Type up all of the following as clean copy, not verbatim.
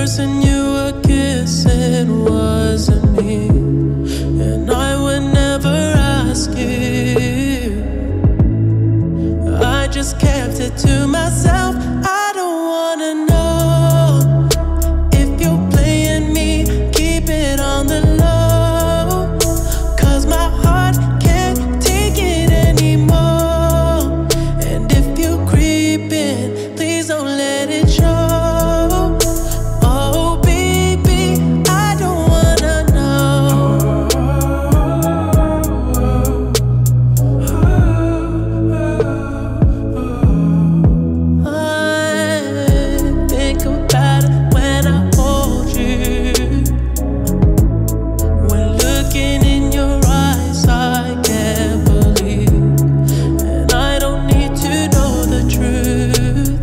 person you were kissing wasn't me, and I would never ask you. I just kept it to myself. I don't wanna know if you're playing me. Keep it on the low, 'cause my heart can't take it anymore. And if you're creeping, please don't let it show. Oh baby, I don't wanna know. I think about it when I hold you. When looking in your eyes, I can't believe. And I don't need to know the truth.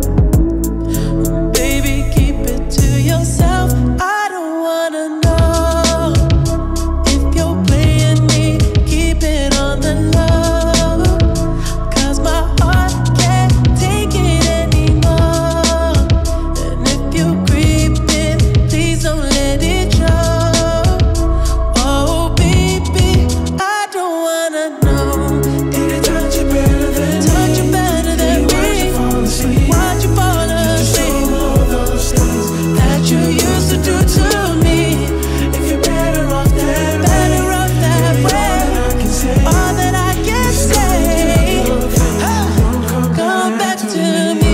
Baby, keep it to yourself. I don't wanna know if you're playing me. Keep it on the low, 'cause my heart can't take it anymore. And if you're creeping, please don't let it show. Oh baby, I don't wanna know. Did it touch you better than me? Touch you better than me. Watch you fall asleep. Watch you fall asleep. All those things That you used to do to me. if you're better off that way. Better off that way. I can say All that I can say, come back to me.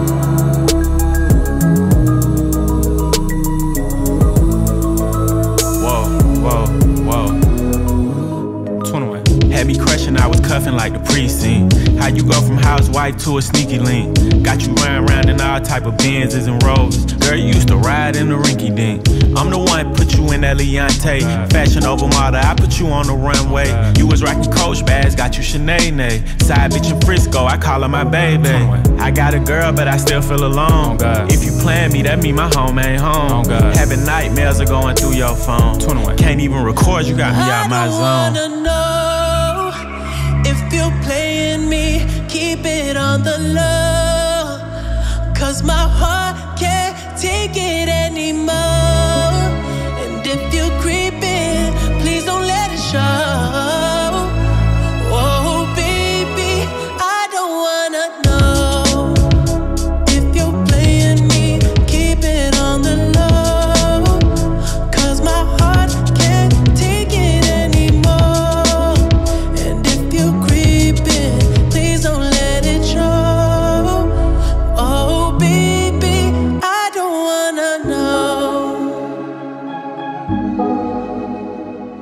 Whoa, whoa, whoa. 21. Had me crushing, I was cuffing like the precinct. How you go from housewife to a sneaky link? Got you running around in all type of Benzes and Rovers. Girl, you used to ride in the rinky dink. I'm the one put you in that Leontay. Fashion over model, I put you on the runway. You was rocking Coach bags, got you Sinead. Side bitch in Frisco, I call her my baby. I got a girl, but I still feel alone. If you plan me, that mean my home ain't home. Having nightmares are going through your phone. Can't even record, you got me out my I zone. don't wanna know if you're playing me. Keep it on the low, 'cause my heart can't take it anymore. And if you're creeping, please don't let it show. Oh baby, I don't wanna know if you're playing me. Keep it on the low, 'cause my heart can't take it anymore. And if you're creeping, please don't let it show. Oh baby, I don't wanna know.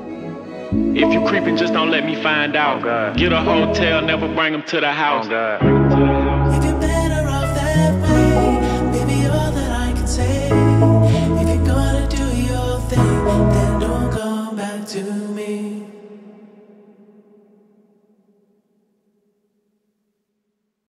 If you creepin', just don't let me find out. Get a hotel, never bring them to the house.